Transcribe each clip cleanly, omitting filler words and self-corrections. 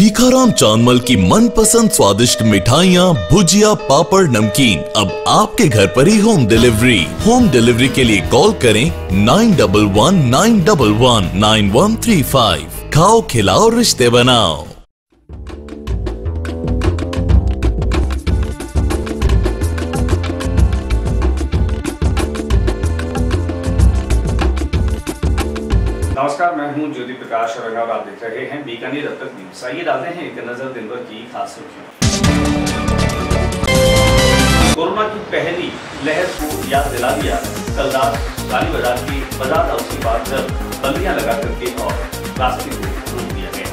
भीखाराम चांदमल की मनपसंद स्वादिष्ट मिठाइयाँ, भुजिया, पापड़, नमकीन अब आपके घर पर ही होम डिलीवरी। होम डिलीवरी के लिए कॉल करें 9119119135। खाओ, खिलाओ, रिश्ते बनाओ। नमस्कार, मैं हूं ज्योति प्रकाश और आप देख रहे हैं बीकानेर अब तक न्यूज। आइए डालते हैं एक नजर दिन भर की खास सुर्खियों। कोरोना की पहली लहर को याद दिला दिया। कल रात रानी बाजार की बाजार हाउस के बाद बंदियां लगा करके और रास्ते को रोक दिया गया।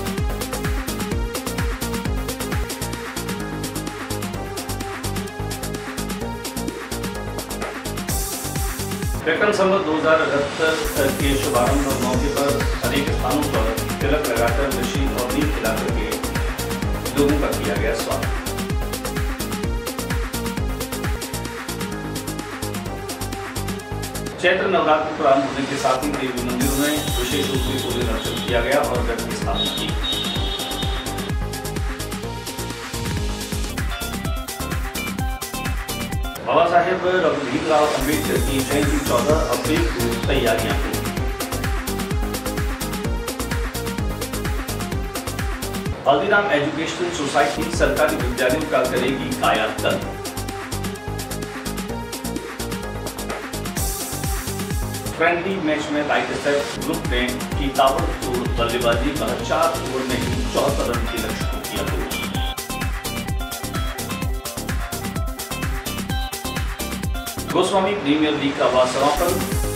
विक्रम संवत 2078 के शुभारंभ मौके पर अनेक स्थानों पर तिलक लगाकर ऋषि और नीम खिलाकर के लोगों का किया गया स्वागत। चैत्र नवरात्र प्रारंभ होने के साथ ही देवी मंदिरों में विशेष रूप से पूजन अर्चन किया गया और घट की स्थापना की। बाबा साहेब डॉक्टर भीमराव अम्बेडकर की जयंती 14 अप्रैल को तैयारियां हुई। हल्दीराम एजुकेशनल सोसाइटी सरकारी विद्यालयों का करेगी कायाकल्प। फ्रेंडली मैच में लाइट स्टेप ग्रुप ने की ताबड़तोड़ बल्लेबाजी, 4 ओवर में ही 74 रन के लक्ष्य को किया पूरा। गोस्वामी प्रीमियर लीग का हुआ समापन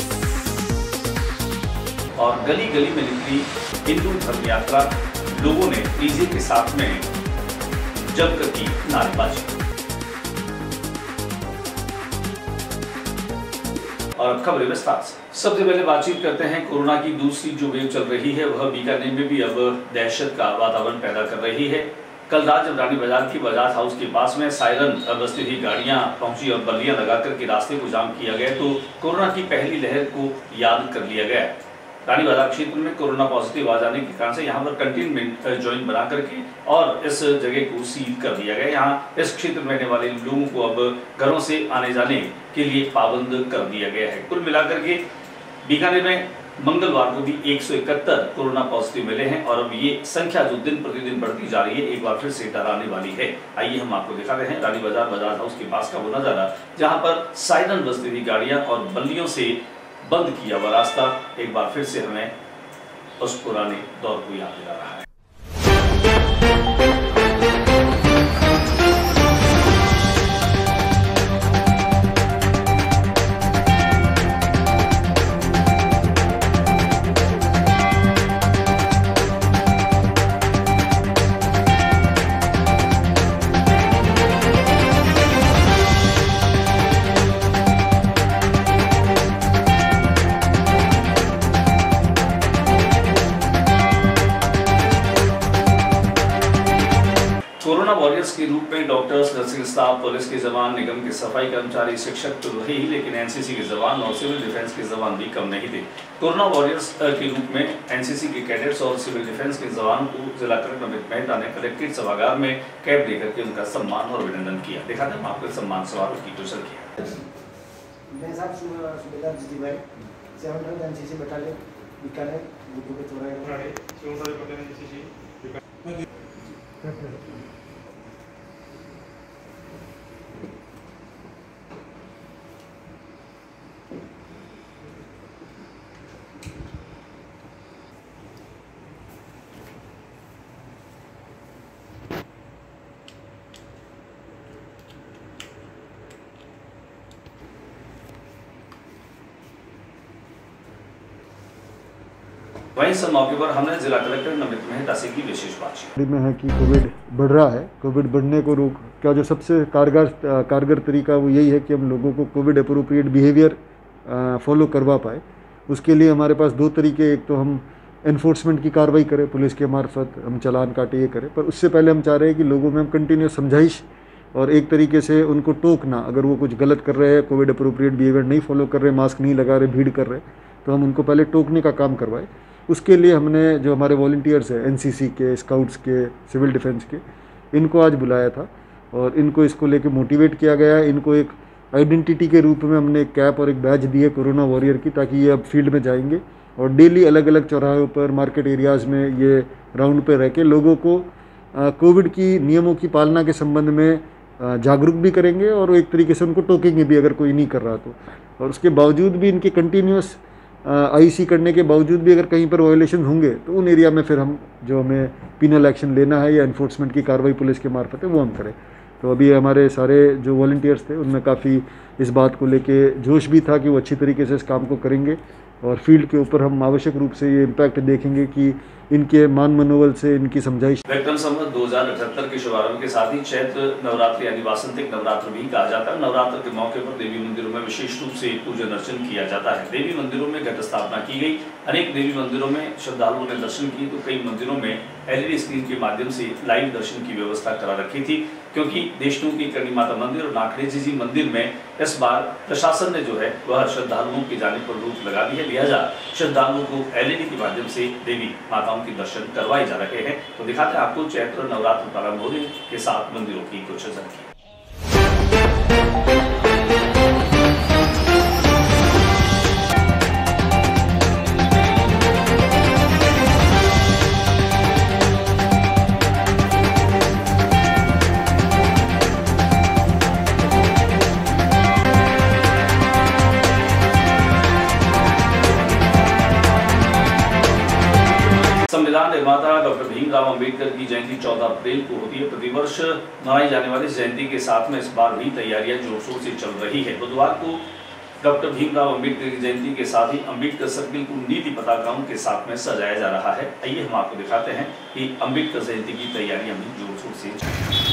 और गली गली में निकली हिंदू धर्म यात्रा। लोगों ने डीजे के साथ में जमकर की नारेबाजी। और अब खबरें विस्तार से। सबसे पहले बातचीत करते हैं कोरोना की दूसरी जो वेव चल रही है वह बीकानेर में भी अब दहशत का वातावरण पैदा कर रही है। कल रात जब रानी बाजार की बाजार हाउस के पास में सायरन बजती हुई गाड़ियां पहुंची और बल्लियां लगाकर के रास्ते को जाम किया गया तो कोरोना की पहली लहर को याद कर लिया गया। रानी बाजार क्षेत्र में कोरोना पॉजिटिव आ जाने के कारण से यहाँ पर कंटेनमेंट जोन बना करके और इस जगह को सील कर दिया गया। यहाँ इस क्षेत्र में रहने वाले लोगों को अब घरों से आने जाने के लिए पाबंद कर दिया गया है। कुल मिलाकर के बीकानेर में मंगलवार को भी 171 कोरोना पॉजिटिव मिले हैं और अब ये संख्या जो दिन प्रतिदिन बढ़ती जा रही है एक बार फिर से डराने वाली है। आइए हम आपको दिखा रहे हैं रानी बाजार बाजार हाउस के पास का वो नजारा जहां पर साइरन बजती हुई गाड़ियां और बल्लियों से बंद किया हुआ रास्ता एक बार फिर से हमें उस पुराने दौर को याद दिला रहा है। कोरोना वॉरियर्स के रूप में डॉक्टर्स, नर्सिंग स्टाफ, पुलिस के जवान, निगम के सफाई कर्मचारी, शिक्षक तो रहे ही लेकिन एनसीसी के जवान और सिविल डिफेंस के जवान भी कम नहीं थे। कोरोना वॉरियर्स के रूप में एनसीसी के कैडेट्स और सिविल डिफेंस के जवानों को जिला कलेक्टर अमित मेहता ने कलेक्ट्रेट सभागार में कैप देकर के उनका सम्मान और अभिनंदन किया। देखा था आपको सम्मान समारोह की टोचल किया। वहीं इस मौके पर हमने जिला कलेक्टर अमित मेहता से की विशेष बातचीत में है कि कोविड बढ़ रहा है। कोविड बढ़ने को रोक का जो सबसे कारगर तरीका वो यही है कि हम लोगों को कोविड अप्रोप्रिएट बिहेवियर फॉलो करवा पाए। उसके लिए हमारे पास 2 तरीके, एक तो हम एनफोर्समेंट की कार्रवाई करें, पुलिस के मार्फत हम चालान काटे ये करें, पर उससे पहले हम चाह रहे हैं कि लोगों में हम कंटिन्यूस समझाइश और एक तरीके से उनको टोकना। अगर वो कुछ गलत कर रहे हैं, कोविड अप्रोप्रिएट बिहेवियर नहीं फॉलो कर रहे, मास्क नहीं लगा रहे, भीड़ कर रहे, तो हम उनको पहले टोकने का काम करवाएं। उसके लिए हमने जो हमारे वॉलंटियर्स हैं एनसीसी के, स्काउट्स के, सिविल डिफेंस के, इनको आज बुलाया था और इनको इसको लेके मोटिवेट किया गया है। इनको एक आइडेंटिटी के रूप में हमने एक कैप और एक बैज दी है कोरोना वॉरियर की, ताकि ये अब फील्ड में जाएंगे और डेली अलग अलग चौराहों पर, मार्केट एरियाज़ में ये राउंड पे रह के लोगों को कोविड की नियमों की पालना के संबंध में जागरूक भी करेंगे और एक तरीके से उनको टोकेंगे भी अगर कोई नहीं कर रहा तो। और उसके बावजूद भी इनके कंटिन्यूस आईसी करने के बावजूद भी अगर कहीं पर वायोलेशन होंगे तो उन एरिया में फिर हम जो हमें पिनल एक्शन लेना है या इन्फोर्समेंट की कार्रवाई पुलिस के मार्फत है वो हम करें। तो अभी हमारे सारे जो वॉलंटियर्स थे उनमें काफ़ी इस बात को लेके जोश भी था कि वो अच्छी तरीके से इस काम को करेंगे और फील्ड के ऊपर हम आवश्यक रूप से ये इम्पैक्ट देखेंगे कि इनके मान मनोबल से इनकी समझाइश। विक्रम संवत 2078 के शुभारंभ के साथ ही चैत्र नवरात्र यानी वासंतिक नवरात्र भी कहा जाता है। नवरात्र के मौके पर देवी मंदिरों में विशेष रूप से पूजन अर्चन किया जाता है। देवी मंदिरों में घट स्थापना की गई। अनेक देवी मंदिरों में श्रद्धालुओं ने दर्शन किए तो कई मंदिरों में एलईडी स्क्रीन के माध्यम से लाइव दर्शन की व्यवस्था करा रखी थी, क्योंकि देशनू की करणी माता मंदिर और नाखड़े जी मंदिर में इस बार प्रशासन ने जो है वह श्रद्धालुओं की जाने पर रोक लगा दी है। लिहाजा श्रद्धालुओं को एलईडी के माध्यम से देवी माताओं के दर्शन करवाए जा रहे हैं। तो दिखाते हैं आपको चैत्र नवरात्र प्रारंभ होने के साथ मंदिरों की कुछ झलकियां। संविधान निर्माता डॉक्टर भीमराव अंबेडकर की जयंती 14 अप्रैल को होती है। प्रतिवर्ष मनाई जाने वाली इस जयंती के साथ में इस बार भी तैयारियां जोर शोर से चल रही है। बुधवार को डॉक्टर भीमराव अंबेडकर की जयंती के साथ ही अंबेडकर सर्किल को नीति पताकाओं के साथ में सजाया जा रहा है। आइए हम आपको दिखाते हैं कि अंबेडकर जयंती की तैयारियां भी जोर शोर से चल रही है।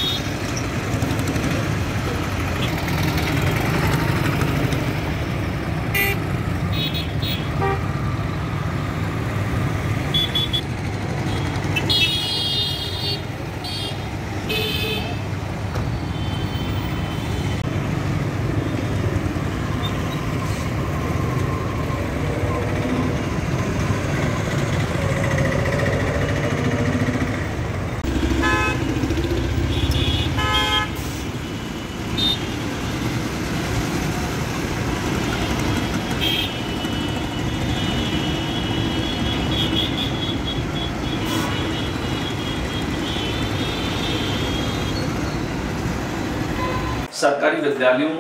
सरकारी विद्यालयों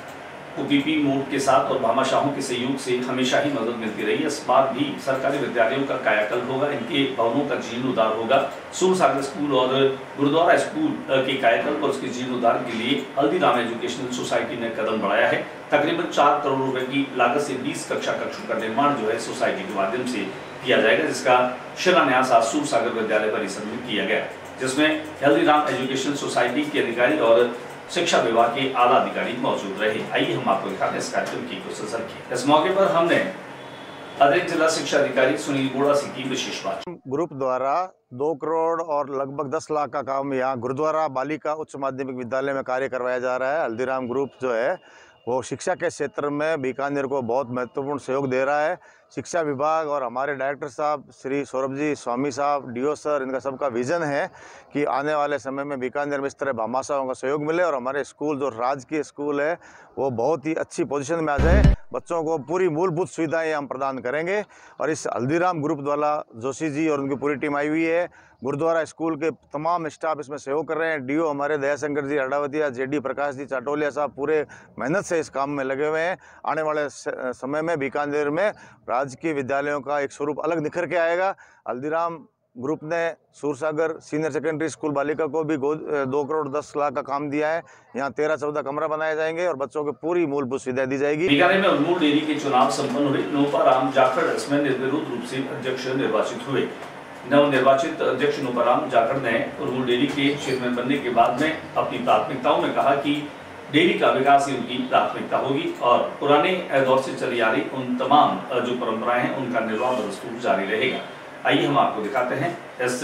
को पीपी मोड के साथ और भामाशाहों के सहयोग से हमेशा ही मदद मिलती रही है। इस बार भी सरकारी विद्यालयों का कायाकल्प होगा, इनके भवनों का जीर्णोद्धार होगा। सूरसागर स्कूल और गुरुद्वारा स्कूल के कायाकल्प और उसके जीर्णोद्धार के लिए हल्दीराम एजुकेशनल सोसाइटी ने कदम बढ़ाया है। तकरीबन 4 करोड़ रुपए की लागत से 20 कक्षा कक्षों का निर्माण जो है सोसाइटी के माध्यम से किया जाएगा, जिसका शिलान्यास आज सूरसागर विद्यालय परिसर में किया गया, जिसमें हल्दीराम एजुकेशनल सोसाइटी के अधिकारी और शिक्षा विभाग के आला अधिकारी मौजूद रहे। आइए हम आपको दिखाते हैं इस कार्यक्रम की कुछ झलकियां। इस मौके पर हमने अतिरिक्त जिला शिक्षा अधिकारी सुनील बोड़ा से की विशेष बात। ग्रुप द्वारा 2 करोड़ और लगभग 10 लाख का काम यहाँ गुरुद्वारा बालिका उच्च माध्यमिक विद्यालय में कार्य करवाया जा रहा है। हल्दीराम ग्रुप जो है वो शिक्षा के क्षेत्र में बीकानेर को बहुत महत्वपूर्ण सहयोग दे रहा है। शिक्षा विभाग और हमारे डायरेक्टर साहब श्री सौरभ जी स्वामी साहब, डीओ सर, इनका सबका विज़न है कि आने वाले समय में बीकानेर में इस तरह भामाशाहों का सहयोग मिले और हमारे स्कूल जो राजकीय स्कूल है वो बहुत ही अच्छी पोजीशन में आ जाए। बच्चों को पूरी मूलभूत सुविधाएं हम प्रदान करेंगे और इस हल्दीराम ग्रुप द्वारा जोशी जी और उनकी पूरी टीम आई हुई है। गुरुद्वारा स्कूल के तमाम स्टाफ इसमें सहयोग कर रहे हैं। डीओ हमारे दयाशंकर जी अडावतिया, जेडी प्रकाश जी चाटोलिया साहब पूरे मेहनत से इस काम में लगे हुए हैं। आने वाले समय में बीकानेर में राजकीय विद्यालयों का एक स्वरूप अलग निखर के आएगा। हल्दीराम ग्रुप ने सूरसागर सीनियर सेकेंडरी स्कूल बालिका को भी 2 करोड़ 10 लाख का काम दिया है। यहाँ 13-14 कमरा बनाए जाएंगे और बच्चों को पूरी मूलभूत सुविधाएं दी जाएगी। बीकानेर में अनमोल डेयरी के चुनाव संपन्न हुए। नोपाराम जाखड़ इसमें निर्विरोध रूप से अध्यक्ष निर्वाचित हुए। नवनिर्वाचित अध्यक्ष नोपाराम जाखड़ ने अनमोल डेयरी के चेयरमैन बनने के बाद में अपनी प्राथमिकताओं में कहा कि डेयरी का विकास ही उनकी प्राथमिकता होगी और पुराने दौर से चली आ रही उन तमाम जो परंपराएं हैं उनका निर्वाह बदस्तूर जारी रहेगा। आइए हम आपको दिखाते हैं इस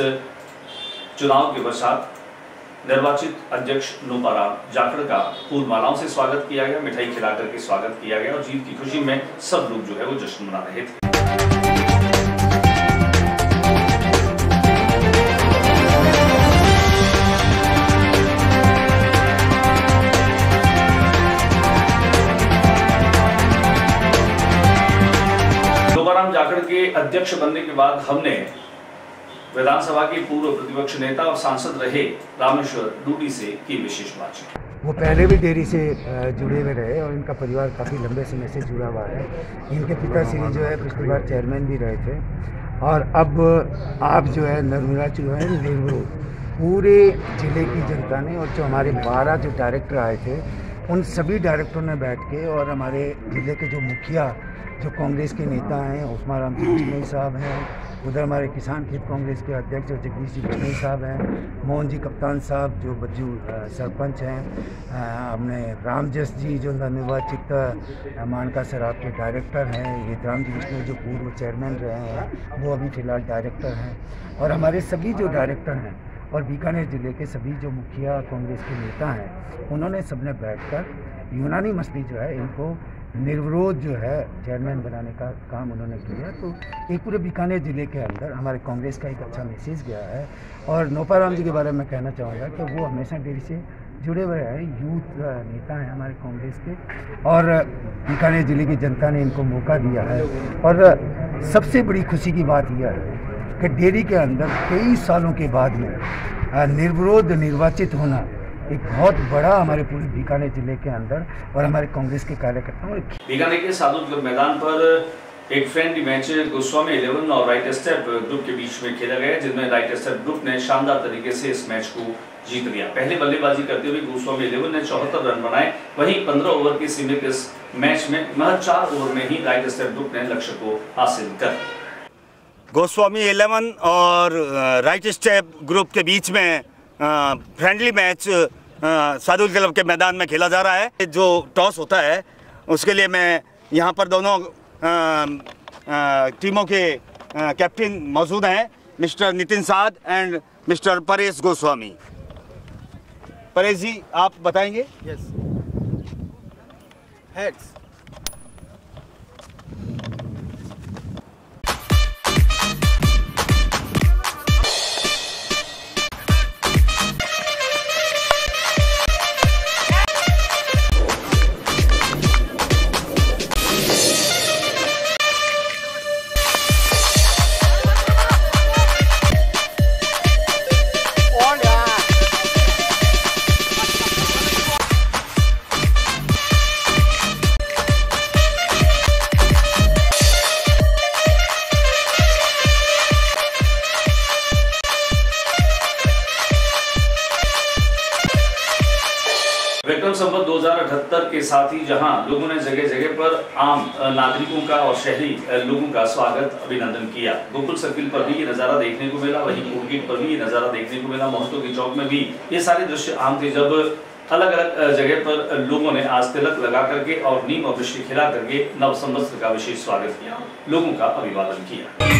चुनाव के पश्चात निर्वाचित अध्यक्ष नोपाराम जाखड़ का फूल मालाओं से स्वागत किया गया, मिठाई खिला करके स्वागत किया गया और जीत की खुशी में सब लोग जो है वो जश्न मना रहे थे। अध्यक्ष बनने के बाद हमने विधानसभा के पूर्व प्रतिपक्ष नेता और सांसद रहे रामेश्वर डूडी से की विशेष बातचीत। वो पहले भी डेयरी से जुड़े हुए रहे और इनका परिवार काफ़ी लंबे समय से जुड़ा हुआ है। इनके पिताश्री जो है पिछली बार चेयरमैन भी रहे थे और अब आप जो है नर्मदा जो है नेहरू पूरे ज़िले की जनता ने और जो हमारे 12 जो डायरेक्टर आए थे उन सभी डायरेक्टरों ने बैठ के और हमारे ज़िले के जो मुखिया जो कांग्रेस के नेता हैं उस्मान राम सिंह चिन्नई साहब हैं, उधर हमारे किसान खेत कांग्रेस के अध्यक्ष जो जगदीश जी चिन्नई साहब हैं, मोहन जी कप्तान साहब जो बज्जू सरपंच हैं, हमने रामजस जी जो नवनिर्वाचित मानका शराब के डायरेक्टर हैं, हितराम जी विष्णु जो पूर्व चेयरमैन रहे हैं वो अभी फ़िलहाल डायरेक्टर हैं और हमारे सभी जो डायरेक्टर हैं और बीकानेर ज़िले के सभी जो मुखिया कांग्रेस के नेता हैं उन्होंने सबने बैठकर यूनानिमसली जो है इनको निर्विरोध जो है चेयरमैन बनाने का काम उन्होंने किया। तो एक पूरे बीकानेर ज़िले के अंदर हमारे कांग्रेस का एक अच्छा मैसेज गया है। और नोपाराम जी के बारे में कहना चाहूँगा कि वो हमेशा डेयरी से जुड़े हुए हैं, यूथ नेता हैं हमारे कांग्रेस के और बीकानेर ज़िले की जनता ने इनको मौका दिया है। और सबसे बड़ी खुशी की बात यह है कि डेयरी के अंदर कई सालों के बाद में निर्विरोध निर्वाचित होना एक बहुत बड़ा हमारे पूरे बीकानेर जिले के अंदर और हमारे कांग्रेस के कार्यकर्ताओं। बीकानेर के सादुल क्लब मैदान पर एक फ्रेंडली मैच गोस्वामी 11 और राइट स्टेप ग्रुप के बीच में खेला गया, जिनमें राइट स्टेप ग्रुप ने शानदार तरीके से इस मैच को जीत लिया। पहले बल्लेबाजी करते हुए गोस्वामी 11 ने 74 रन बनाए, वहीं 15 ओवर की सीमित इस मैच में महज 4 ओवर में ही राइट स्टेप ग्रुप ने लक्ष्य को हासिल कर। गोस्वामी 11 और राइट स्टेप ग्रुप के बीच में फ्रेंडली मैच सादुल क्लब के मैदान में खेला जा रहा है। जो टॉस होता है उसके लिए मैं यहाँ पर दोनों टीमों के कैप्टन मौजूद हैं, mister Nitin Sadh and mister Paresh Goswami. Paresh ji आप बताएंगे? यस। हेड्स। विक्रम संवत 2078 के साथ ही जहां लोगों ने जगह जगह पर आम नागरिकों का और शहरी लोगों का स्वागत अभिनंदन किया। गोकुल सर्किल पर भी ये नज़ारा देखने को मिला, वहीं कोलगेट पर भी ये नज़ारा देखने को मिला, महतो के चौक में भी ये सारे दृश्य आम थे, जब अलग अलग जगह पर लोगों ने आज तिलक लगा करके और नीम और वृष्टि खिला करके नव संवत्सर का विशेष स्वागत किया, लोगों का अभिवादन किया।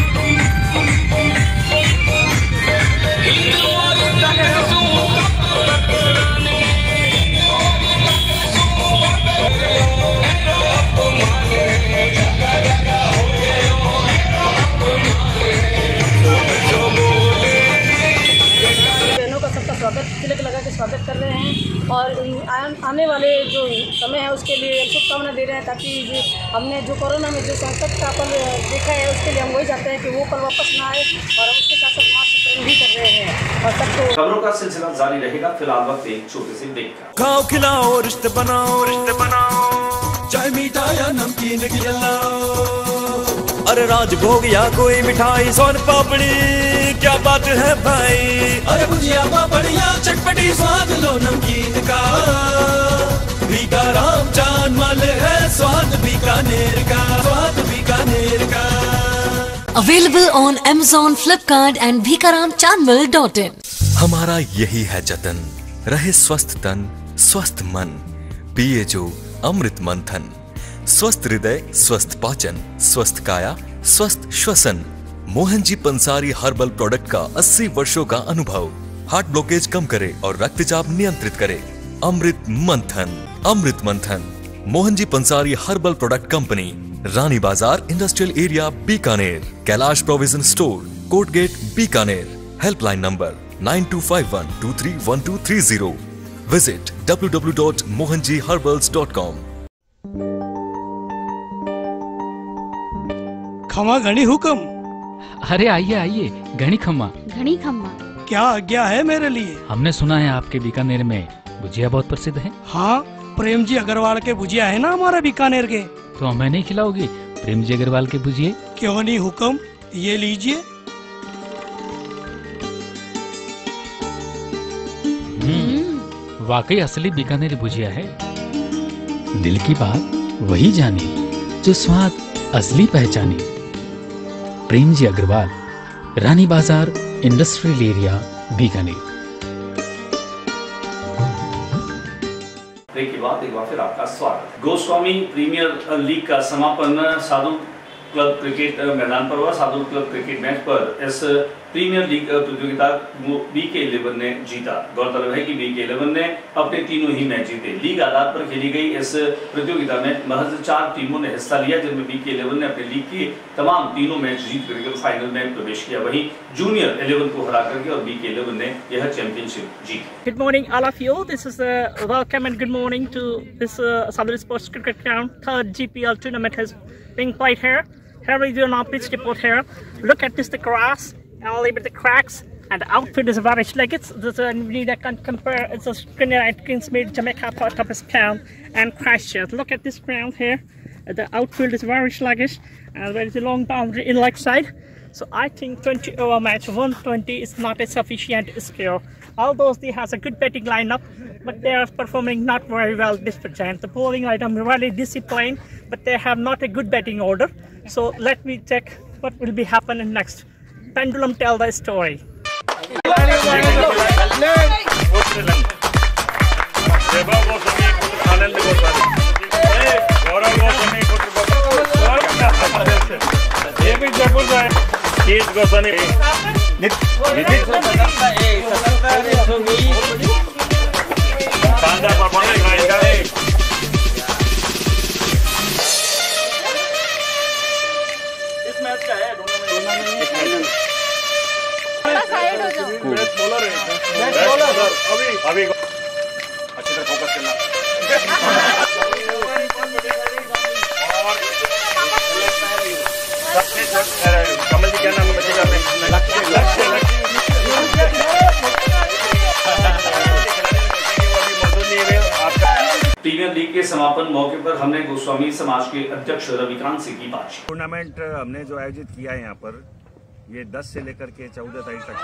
तिलक लगा के स्वागत कर रहे हैं और आने वाले जो समय है उसके लिए शुभकामना दे रहे हैं, ताकि हमने जो कोरोना में जो संकट का पल देखा है उसके लिए हम वही चाहते हैं कि वो पल वापस ना आए और हम उसके साथ साथ मास्क भी कर रहे हैं और सबको। खबरों का सिलसिला जारी रहेगा, फिलहाल वक्त एक छोटे से ब्रेक का। खाओ खिलाओ रिश्ते बनाओ चाय मीठा या नमकीन खिलाओ, अरे राजभोग या कोई मिठाई सोन पापड़ी क्या बात है भाई, अरे भुजिया पापड़िया चटपटी स्वाद लो नमकीन का, भीकाराम चांद मल है स्वाद बीकानेर का, स्वाद बीकानेर का। Available on Amazon, Flipkart and bhikaramchandmal.in। हमारा यही है जतन, रहे स्वस्थ तन स्वस्थ मन, पिए जो अमृत मंथन, स्वस्थ हृदय स्वस्थ पाचन स्वस्थ काया स्वस्थ श्वसन। मोहन जी पंसारी हर्बल प्रोडक्ट का 80 वर्षों का अनुभव, हार्ट ब्लॉकेज कम करे और रक्तचाप नियंत्रित करे। अमृत Manthan, Amrit Manthan. Mohan ji Pansari herbal product company, Rani Bazaar industrial area Bikaner, Kailash provision store, court gate Bikaner. Helpline number 9251231230। Visit www.mohanjiherbals.com। खमा घनी हुक्म अरे आइए आइए, घनी खम्मा। घनी खम्मा क्या आज्ञा है मेरे लिए? हमने सुना है आपके बीकानेर में भुजिया बहुत प्रसिद्ध है। हाँ, प्रेम जी अग्रवाल के भुजिया है ना हमारे बीकानेर के। तो हमें नहीं खिलाओगे प्रेम जी अग्रवाल के भुजिए? क्यों नहीं, हुक्म, ये लीजिए। वाकई असली बीकानेरी भुजिया है। दिल की बात वही जानी जो स्वाद असली पहचानी। प्रेम जी अग्रवाल, रानी Bazaar, industrial area, Bikaner. Break के बाद एक बार फिर आपका स्वागत। गोस्वामी प्रीमियर लीग का समापन साधु क्लब क्रिकेट मैदान पर हुआ। साधु क्लब क्रिकेट मैच पर इस प्रीमियर लीग प्रतियोगिता BK11 ने जीता। गौरतलब है कि BK11 ने अपने तीनों ही मैच जीते। लीग आधार पर खेली गई इस प्रतियोगिता में महज 4 टीमों ने हिस्सा लिया, जिनमें BK11 ने अपने लीग के तमाम तीनों मैच जीत करके फाइनल में प्रवेश किया। वहीं जूनियर 11 को हरा करके और BK11 ने यह चैंपियनशिप जीती। Good morning all of you. This is welcome and good morning to this Sadhu Sports Cricket Ground. Third GPL tournament has been played here. Here we do an pitch report here. Look at this, the grass, and a little bit the cracks, and the outfield is very like it's I can compare. It's a Kingsmead, Jamaica, part of this ground, and Christchurch. Look at this ground here. The outfield is very sluggish, and there is a long boundary in leg side. So I think 20 over match 120 is not a sufficient score. Although they has a good batting lineup, but they are performing not very well this present. The bowling item really disciplined, but they have not a good batting order. So let me check what will be happening next. Pendulum tell the story. अभी अच्छी तरह focus करना। कमल जी क्या नाम है बच्चे का? Premiere league के समापन मौके पर हमने गोस्वामी समाज के अध्यक्ष रविकांत से की बातचीत। टूर्नामेंट हमने जो आयोजित किया है यहाँ पर, ये 10 से लेकर के 14 तारीख तक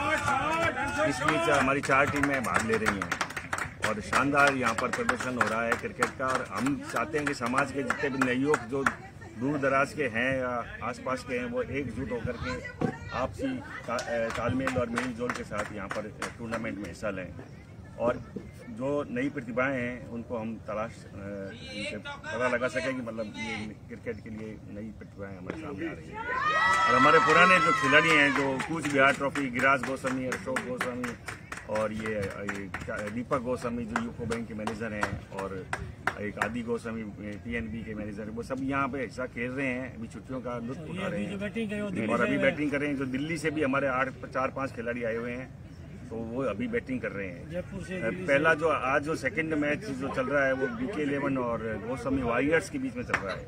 का। इस बीच हमारी 4 टीमें भाग ले रही हैं और शानदार यहाँ पर प्रदर्शन हो रहा है क्रिकेट का। और हम चाहते हैं कि समाज के जितने भी नए युवक जो दूर दराज के हैं या आसपास के हैं, वो एकजुट होकर के आपसी तालमेल और मेल जोल के साथ यहाँ पर टूर्नामेंट में हिस्सा लें। और जो नई प्रतिभाएं हैं उनको हम तलाश उनसे पता लगा सकें कि मतलब ये क्रिकेट के लिए नई प्रतिभाएं हमारे सामने आ रही हैं। और हमारे पुराने जो खिलाड़ी हैं, जो कूच बिहार ट्रॉफी, गिराज गोस्वामी, अशोक गोस्वामी और ये दीपक गोस्वामी जो यूको बैंक के मैनेजर हैं, और एक आदि गोस्वामी PNB के मैनेजर हैं, वो सब यहाँ पे हिस्सा खेल रहे हैं। अभी छुट्टियों का लुत्फ उठा रहे हैं और अभी बैटिंग कर रहे हैं। जो दिल्ली से भी हमारे 4-5 खिलाड़ी आए हुए हैं, तो वो अभी बैटिंग कर रहे हैं। पहला जो आज जो सेकंड मैच जो चल रहा है वो BK11 और गोस्वामी वॉरियर्स के बीच में चल रहा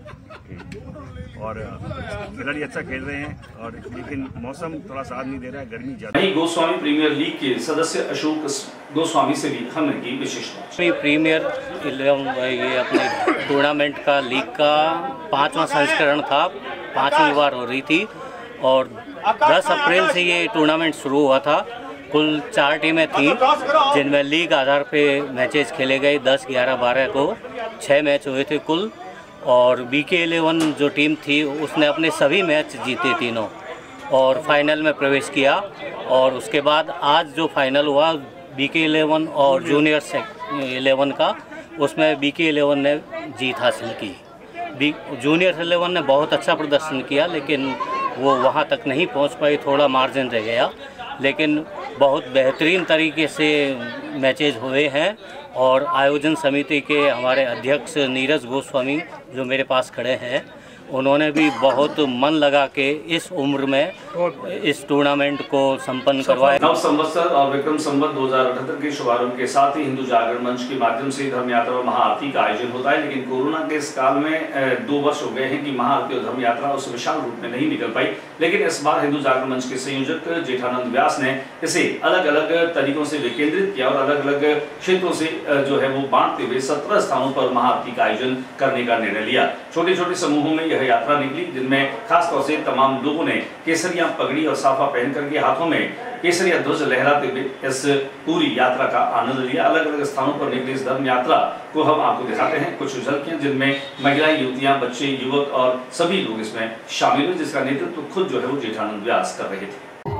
है और खिलाड़ी अच्छा खेल रहे हैं, और लेकिन मौसम थोड़ा साथ नहीं दे रहा है, गर्मी ज़्यादा। वहीं गोस्वामी प्रीमियर लीग के सदस्य अशोक गोस्वामी से भी हमने की विशेष बात। प्रीमियर 11 ये अपने टूर्नामेंट का लीग का 5वां संस्करण था, 5वीं बार हो रही थी और 10 अप्रैल से ये टूर्नामेंट शुरू हुआ था। कुल 4 टीमें थीं जिनमें लीग आधार पे मैचेस खेले गए। 10, 11, 12 को 6 मैच हुए थे कुल, और BK11 जो टीम थी उसने अपने सभी मैच जीते तीनों और फाइनल में प्रवेश किया। और उसके बाद आज जो फाइनल हुआ BK11 और जूनियर 11 का, उसमें BK11 ने जीत हासिल की। जूनियर 11 ने बहुत अच्छा प्रदर्शन किया, लेकिन वो वहाँ तक नहीं पहुँच पाई, थोड़ा मार्जिन रह गया। लेकिन बहुत बेहतरीन तरीके से मैचेज हुए हैं और आयोजन समिति के हमारे अध्यक्ष नीरज गोस्वामी जो मेरे पास खड़े हैं, उन्होंने भी बहुत मन लगा के इस उम्र में इस टूर्नामेंट को संपन्न करवाया। नव संवत्सर और विक्रम संवत 2078 के शुभारंभ के साथ ही हिंदू जागरण मंच के माध्यम से धर्म यात्रा और महाआरती का आयोजन होता है, लेकिन कोरोना के इस काल में 2 वर्ष हो गए हैं कि महाआरती और धर्म यात्रा उस विशाल रूप में नहीं निकल पाई। लेकिन इस बार हिंदू जागरण मंच के संयोजक जेठानंद व्यास ने इसे अलग अलग तरीकों से विकेंद्रित किया और अलग अलग क्षेत्रों से जो है वो बांटते हुए 17 स्थानों पर महाआरती का आयोजन करने का निर्णय लिया। छोटे छोटे समूहों में यह यात्रा निकली, जिनमें खासतौर से तमाम लोगों ने केसरिया पगड़ी और साफा पहन करके हाथों में केसरिया ध्वज लहराते हुए इस पूरी यात्रा का आनंद लिया। अलग अलग स्थानों पर निकली इस धर्म यात्रा को हम आपको दिखाते हैं कुछ झलकियां, जिनमें महिलाएं, युवतियां, बच्चे, युवक और सभी लोग इसमें शामिल हुए, जिसका नेतृत्व खुद जो है वो जेठानंद व्यास कर रहे थे।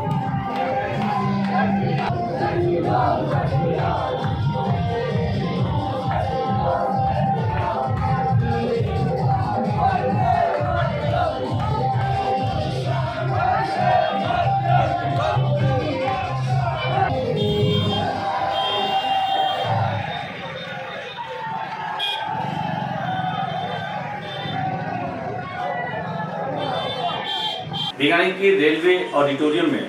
बीकानेर के रेलवे ऑडिटोरियम में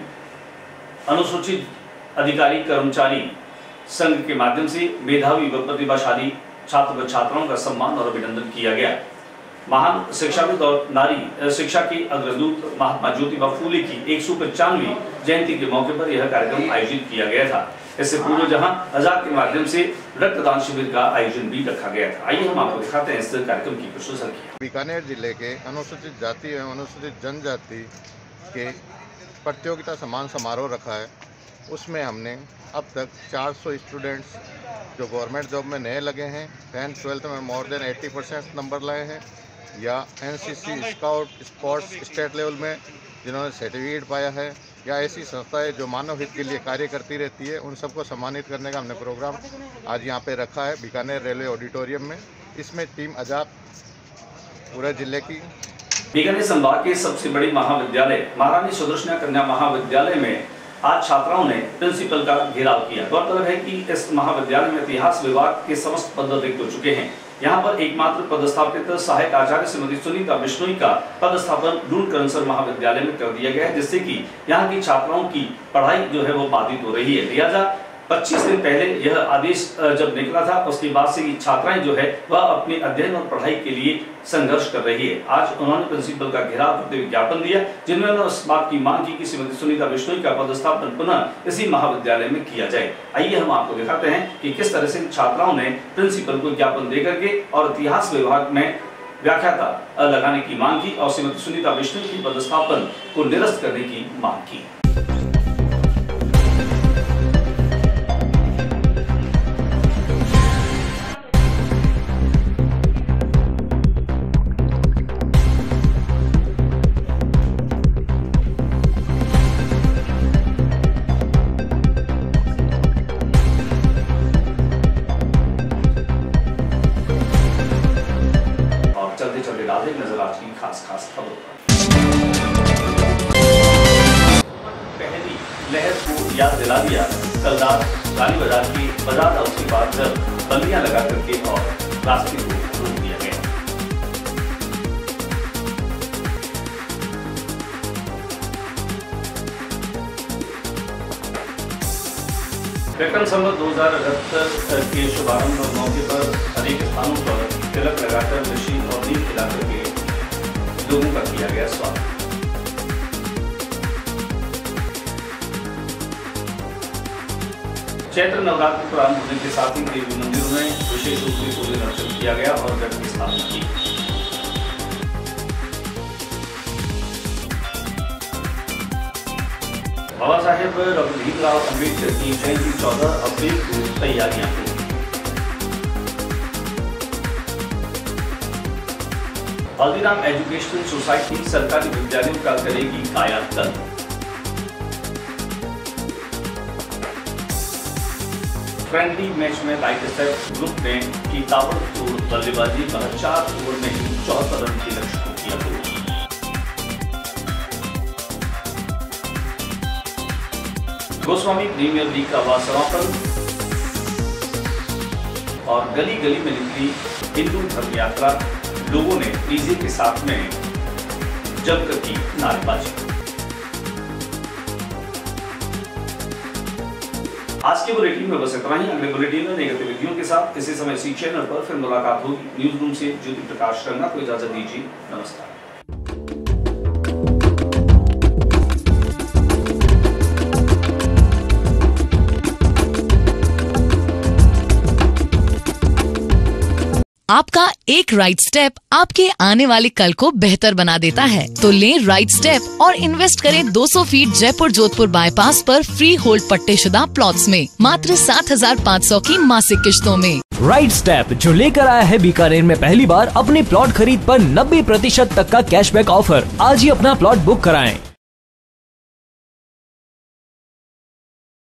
अनुसूचित अधिकारी कर्मचारी संघ के माध्यम से मेधावी व प्रतिभाशाली छात्र व छात्राओं का सम्मान और अभिनंदन किया गया। महान शिक्षाविद और नारी शिक्षा की अग्रदूत महात्मा ज्योतिबा फूले की 195वीं जयंती के मौके पर यह कार्यक्रम आयोजित किया गया था। इससे पूर्व जहां आजाद के माध्यम से रक्तदान शिविर का आयोजन भी रखा गया था। आइए हम आपको दिखाते हैं इस कार्यक्रम की कुछ झलकियां। बीकानेर जिले के अनुसूचित जाति एवं अनुसूचित जनजाति के प्रतियोगिता सम्मान समारोह रखा है। उसमें हमने अब तक 400 स्टूडेंट्स जो गवर्नमेंट जॉब में नए लगे हैं, 10th 12th में मोर देन 80% नंबर लाए हैं, या NCC, scout, sports state level में जिन्होंने सर्टिफिकेट पाया है, या ऐसी संस्थाएं जो मानव हित के लिए कार्य करती रहती है, उन सबको सम्मानित करने का हमने प्रोग्राम आज यहाँ पे रखा है बीकानेर रेलवे ऑडिटोरियम में। इसमें टीम आजाद पूरे जिले की। बीकानेर संभाग के सबसे बड़ी महाविद्यालय महारानी सुदर्शना कन्या महाविद्यालय में आज छात्राओं ने प्रिंसिपल का घेराव किया। गौरतलब है कि इस महाविद्यालय में इतिहास विभाग के समस्त पद रिक्त हो चुके हैं। यहाँ पर एकमात्र पदस्थापित सहायक आचार्य श्रीमती सुनीता बिश्नोई का पदस्थापन लूणकरणसर महाविद्यालय में कर दिया गया है, जिससे कि यहाँ की छात्राओं की पढ़ाई जो है वो बाधित हो रही है। लिहाजा 25 दिन पहले यह आदेश जब निकला था, उसके बाद से छात्राएं जो है वह अपने अध्ययन और पढ़ाई के लिए संघर्ष कर रही है। आज उन्होंने प्रिंसिपल का घेराव करते हुए ज्ञापन दिया, जिन्होंने उस बात की मांग की कि श्रीमती सुनीता बिश्नोई का पदस्थापन पुनः इसी महाविद्यालय में किया जाए। आइए हम आपको दिखाते हैं कि किस तरह से छात्राओं ने प्रिंसिपल को ज्ञापन दे करके और इतिहास विभाग में व्याख्याता लगाने की मांग की और श्रीमती सुनीता बिश्नोई की पदस्थापन को निरस्त करने की मांग की। नजर आज की खास खबरों पर। पहली लहर को याद दिला दिया कल रात रानी बाजार की बाजार हाउस के पास बल्लियां लगा करके और रास्ते को रोक दिया गया। विक्रम संवत 2078 के शुभारंभ मौके पर अनेक स्थानों पर तिलक लगाकर ऋषि और दीप खिलाकर के लोगों का किया गया स्वागत। चैत्र नवरात्र प्रारंभ होने के साथ ही देवी मंदिरों में विशेष रूप से पूजन अर्चन किया गया और घट की स्थापना की। बाबा साहेब डॉक्टर भीमराव अम्बेडकर की जयंती 14 अप्रैल को तैयारियां हुई। हल्दीराम एजुकेशनल सोसाइटी सरकारी विद्यालयों का करेगी कायाकल्प। फ्रेंडली मैच में लाइट स्टेप ग्रुप ने की ताबड़तोड़ बल्लेबाजी, 4 ओवर में ही 74 रन के लक्ष्य को किया पूरा। गोस्वामी प्रीमियर लीग का हुआ समापन और गली गली में निकली हिंदू धर्म यात्रा। लोगों ने डीजे के साथ में जमकर की नारेबाजी। आज के बुलेटिन में बस इतना ही। अगले बुलेटिन में नई गतिविधियों के साथ इसी समय इसी चैनल पर फिर मुलाकात होगी। न्यूज रूम से ज्योति प्रकाश रंगा को इजाजत दीजिए। नमस्कार। आपका एक राइट स्टेप आपके आने वाले कल को बेहतर बना देता है, तो लें राइट स्टेप और इन्वेस्ट करें 200 फीट जयपुर जोधपुर बाईपास पर फ्री होल्ड पट्टेशुदा प्लॉट्स में मात्र 7,500 की मासिक किश्तों में। राइट स्टेप जो लेकर आया है बीकानेर में पहली बार अपने प्लॉट खरीद पर 90% तक का कैशबैक ऑफर। आज ही अपना प्लॉट बुक कराएं।